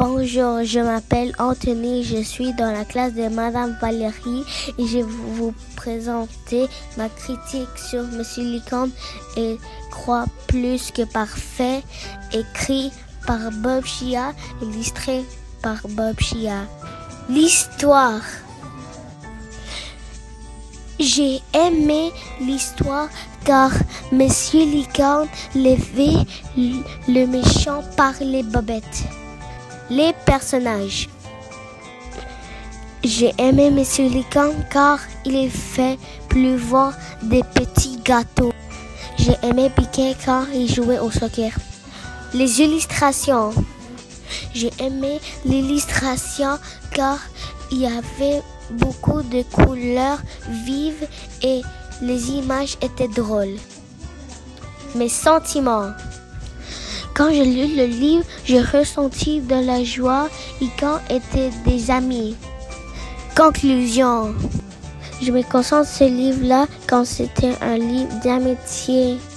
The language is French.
Bonjour, je m'appelle Anthony, je suis dans la classe de Madame Valérie et je vais vous présenter ma critique sur Monsieur Licorne et Croix plus que parfait, écrit par Bob Chia, illustré par Bob Chia. L'histoire. J'ai aimé l'histoire car Monsieur Licorne levait le méchant par les bobettes. Les personnages. J'ai aimé Monsieur Licorne car il fait pleuvoir des petits gâteaux. J'ai aimé Piquet car il jouait au soccer. Les illustrations. J'ai aimé l'illustration car il y avait beaucoup de couleurs vives et les images étaient drôles. Mes sentiments. Quand j'ai lu le livre, j'ai ressenti de la joie et quand étaient des amis. Conclusion. Je me concentre sur ce livre-là quand c'était un livre d'amitié.